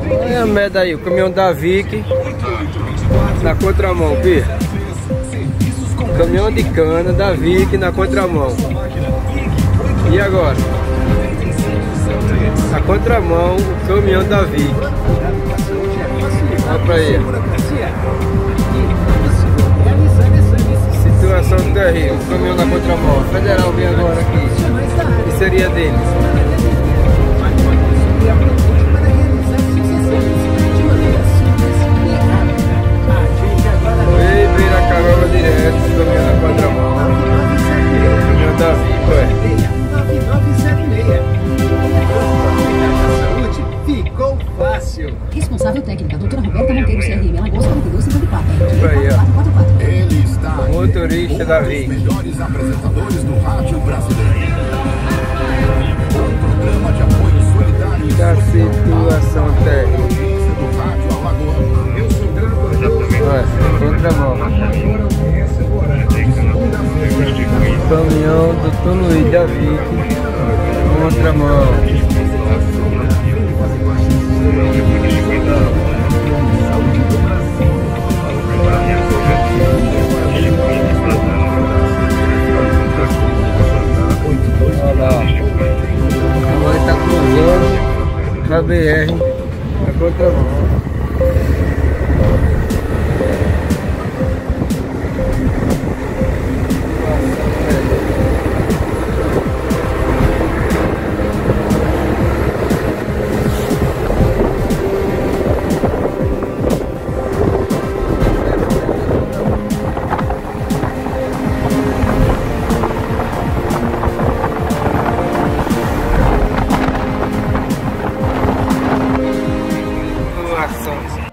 Olha a merda aí, o caminhão da Vic na contramão, Pia. Caminhão de cana da Vic na contramão. E agora? Na contramão, o caminhão da Vic. Olha pra aí. Situação terrível, o caminhão na contramão. O federal vem agora aqui. O que seria dele? Vira a carola direto, o caminhão na contramão. O caminhão da Vic, ué. 9906. Saúde ficou fácil. Responsável técnica, doutora Roberta Monteiro, CRM, Alagoas 4254. Aí, ó. 444. Ele está aqui, Motorista da Vic. um dos melhores apresentadores do rádio brasileiro. Um programa de apoio solidário e Da situação terrível. audiência do rádio alagoano. Eu sou Ué, contramão. Caminhão do Toluí da Vic. Contramão. Olha lá. Agora está cruzando a BR na contramão. Situação